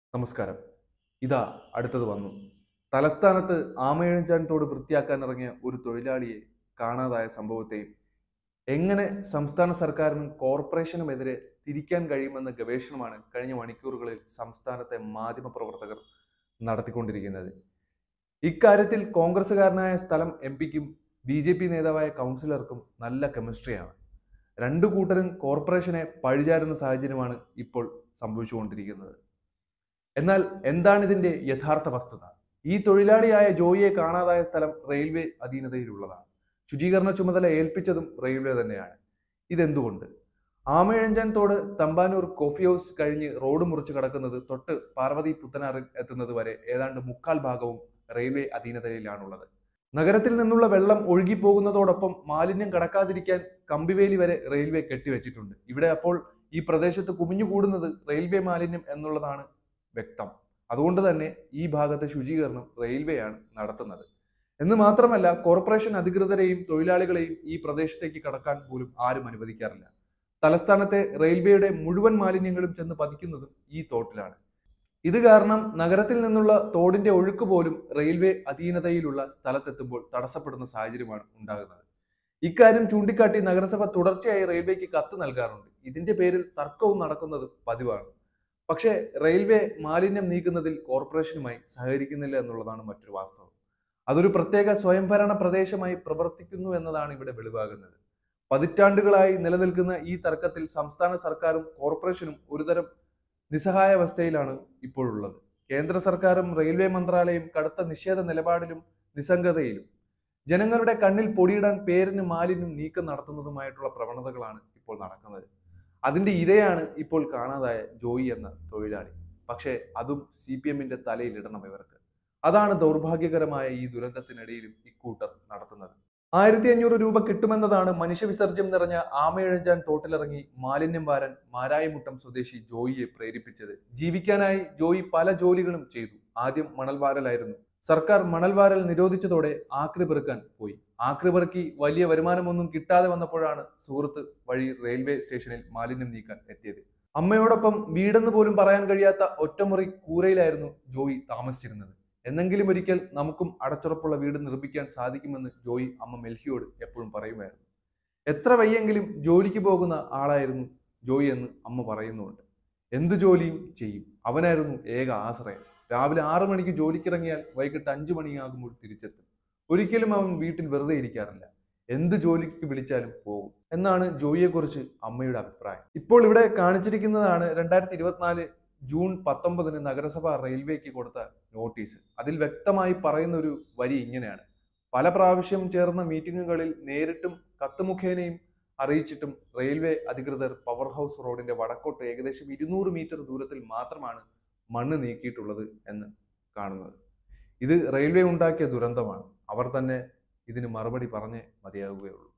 നമസ്കാരം. ഇതാ അടുത്തത് വന്നു. തലസ്ഥാനത്ത് ആമയിഴഞ്ചാൻ തോട് വൃത്തിയാക്കാൻ ഇറങ്ങിയ ഒരു തൊഴിലാളിയെ കാണാതായ സംഭവത്തെയും എങ്ങനെ സംസ്ഥാന സർക്കാരിനും കോർപ്പറേഷനുമെതിരെ തിരിക്കാൻ കഴിയുമെന്ന ഗവേഷണമാണ് കഴിഞ്ഞ മണിക്കൂറുകളിൽ സംസ്ഥാനത്തെ മാധ്യമപ്രവർത്തകർ നടത്തിക്കൊണ്ടിരിക്കുന്നത്. ഇക്കാര്യത്തിൽ കോൺഗ്രസുകാരനായ സ്ഥലം എം പിക്കും ബി ജെ പി നേതാവായ കൗൺസിലർക്കും നല്ല കെമിസ്ട്രിയാണ്. രണ്ടു കൂട്ടരും കോർപ്പറേഷനെ പഴിചാരുന്ന സാഹചര്യമാണ് ഇപ്പോൾ സംഭവിച്ചുകൊണ്ടിരിക്കുന്നത്. എന്നാൽ എന്താണ് ഇതിന്റെ യഥാർത്ഥ വസ്തുത? ഈ തൊഴിലാളിയായ ജോയിയെ കാണാതായ സ്ഥലം റെയിൽവേ അധീനതയിലുള്ളതാണ്. ശുചീകരണ ചുമതല ഏൽപ്പിച്ചതും റെയിൽവേ തന്നെയാണ്. ഇതെന്തുകൊണ്ട്? ആമയിഴഞ്ചാൻ തോട് തമ്പാനൂർ കോഫി ഹൗസ് കഴിഞ്ഞ് റോഡ് മുറിച്ച് കടക്കുന്നത് തൊട്ട് പാർവതി പുത്തനാറിൽ എത്തുന്നത് വരെ ഏതാണ്ട് മുക്കാൽ ഭാഗവും റെയിൽവേ അധീനതയിലാണുള്ളത്. നഗരത്തിൽ നിന്നുള്ള വെള്ളം ഒഴുകിപ്പോകുന്നതോടൊപ്പം മാലിന്യം കടക്കാതിരിക്കാൻ കമ്പിവേലി വരെ റെയിൽവേ കെട്ടിവെച്ചിട്ടുണ്ട്. ഇവിടെ അപ്പോൾ ഈ പ്രദേശത്ത് കുമിഞ്ഞുകൂടുന്നത് റെയിൽവേ മാലിന്യം എന്നുള്ളതാണ് വ്യക്തം. അതുകൊണ്ട് തന്നെ ഈ ഭാഗത്തെ ശുചീകരണം റെയിൽവേയാണ് നടത്തുന്നത്. എന്ന് മാത്രമല്ല, കോർപ്പറേഷൻ അധികൃതരെയും തൊഴിലാളികളെയും ഈ പ്രദേശത്തേക്ക് കടക്കാൻ പോലും ആരും അനുവദിക്കാറില്ല. തലസ്ഥാനത്തെ റെയിൽവേയുടെ മുഴുവൻ മാലിന്യങ്ങളും ചെന്ന് പതിക്കുന്നതും ഈ തോട്ടിലാണ്. ഇത് കാരണം നഗരത്തിൽ നിന്നുള്ള തോടിന്റെ ഒഴുക്ക് പോലും റെയിൽവേ അധീനതയിലുള്ള സ്ഥലത്തെത്തുമ്പോൾ തടസ്സപ്പെടുന്ന സാഹചര്യമാണ് ഉണ്ടാകുന്നത്. ഇക്കാര്യം ചൂണ്ടിക്കാട്ടി നഗരസഭ തുടർച്ചയായി റെയിൽവേക്ക് കത്ത് നൽകാറുണ്ട്. ഇതിന്റെ പേരിൽ തർക്കവും നടക്കുന്നത് പതിവാണ്. പക്ഷേ റെയിൽവേ മാലിന്യം നീക്കുന്നതിൽ കോർപ്പറേഷനുമായി സഹകരിക്കുന്നില്ല എന്നുള്ളതാണ് മറ്റൊരു വാസ്തവം. അതൊരു പ്രത്യേക സ്വയംഭരണ പ്രദേശമായി പ്രവർത്തിക്കുന്നു എന്നതാണ് ഇവിടെ വെളിവാകുന്നത്. പതിറ്റാണ്ടുകളായി നിലനിൽക്കുന്ന ഈ തർക്കത്തിൽ സംസ്ഥാന സർക്കാരും കോർപ്പറേഷനും ഒരുതരം നിസ്സഹായാവസ്ഥയിലാണ് ഇപ്പോഴുള്ളത്. കേന്ദ്ര സർക്കാരും റെയിൽവേ മന്ത്രാലയം കടുത്ത നിഷേധ നിലപാടിലും നിസ്സംഗതയിലും ജനങ്ങളുടെ കണ്ണിൽ പൊടിയിടാൻ പേരിന് മാലിന്യം നീക്കം നടത്തുന്നതുമായിട്ടുള്ള പ്രവണതകളാണ് ഇപ്പോൾ നടക്കുന്നത്. അതിന്റെ ഇരയാണ് ഇപ്പോൾ കാണാതായ ജോയി എന്ന തൊഴിലാളി. പക്ഷേ അതും CPM-ന്റെ തലയിലിടണം ഇവർക്ക്. അതാണ് ദൗർഭാഗ്യകരമായ ഈ ദുരന്തത്തിനിടയിലും ഇക്കൂട്ടർ നടത്തുന്നത്. 1500 രൂപ കിട്ടുമെന്നതാണ് മനുഷ്യവിസർജ്യം നിറഞ്ഞ ആമയിഴഞ്ചാൻ തോട്ടിലിറങ്ങി മാലിന്യം വാരാൻ മാരായിമുട്ടം സ്വദേശി ജോയിയെ പ്രേരിപ്പിച്ചത്. ജീവിക്കാനായി ജോയി പല ജോലികളും ചെയ്തു. ആദ്യം മണൽവാരലായിരുന്നു. സർക്കാർ മണൽവാരൽ നിരോധിച്ചതോടെ ആക്രി പെറുക്കാൻ പോയി. ആക്രി പെറുക്കി വലിയ വരുമാനമൊന്നും കിട്ടാതെ വന്നപ്പോഴാണ് സുഹൃത്ത് വഴി റെയിൽവേ സ്റ്റേഷനിൽ മാലിന്യം നീക്കാൻ എത്തിയത്. അമ്മയോടൊപ്പം വീടെന്ന് പോലും പറയാൻ കഴിയാത്ത ഒറ്റമുറി കൂരയിലായിരുന്നു ജോയി താമസിച്ചിരുന്നത്. എന്നെങ്കിലും ഒരിക്കൽ നമുക്കും അടച്ചുറപ്പുള്ള വീട് നിർമ്മിക്കാൻ സാധിക്കുമെന്ന് ജോയി അമ്മ മെൽഹിയോട് എപ്പോഴും പറയുമായിരുന്നു. എത്ര വയ്യെങ്കിലും ജോലിക്ക് പോകുന്ന ആളായിരുന്നു ജോയി എന്ന് അമ്മ പറയുന്നുണ്ട്. എന്ത് ജോലിയും ചെയ്യും. അവനായിരുന്നു ഏക ആശ്രയം. രാവിലെ 6 മണിക്ക് ജോലിക്കിറങ്ങിയാൽ വൈകിട്ട് 5 മണിയാകുമ്പോൾ തിരിച്ചെത്തും. ഒരിക്കലും അവൻ വീട്ടിൽ വെറുതെ ഇരിക്കാറില്ല. എന്ത് ജോലിക്ക് വിളിച്ചാലും പോകും എന്നാണ് ജോയിയെക്കുറിച്ച് അമ്മയുടെ അഭിപ്രായം. ഇപ്പോൾ ഇവിടെ കാണിച്ചിരിക്കുന്നതാണ് 2024 ജൂൺ 19 നഗരസഭ റെയിൽവേക്ക് കൊടുത്ത നോട്ടീസ്. അതിൽ വ്യക്തമായി പറയുന്ന ഒരു വരി ഇങ്ങനെയാണ്: പല പ്രാവശ്യം ചേർന്ന മീറ്റിംഗുകളിൽ നേരിട്ടും കത്ത് മുഖേനയും അറിയിച്ചിട്ടും റെയിൽവേ അധികൃതർ പവർ ഹൗസ് റോഡിന്റെ വടക്കോട്ട് ഏകദേശം 200 മീറ്റർ ദൂരത്തിൽ മാത്രമാണ് മണ്ണ് നീക്കിയിട്ടുള്ളത് എന്ന് കാണുന്നത്. ഇത് റെയിൽവേ ഉണ്ടാക്കിയ ദുരന്തമാണ്. അവർ തന്നെ ഇതിന് മറുപടി പറഞ്ഞേ മതിയാവുകയുള്ളൂ.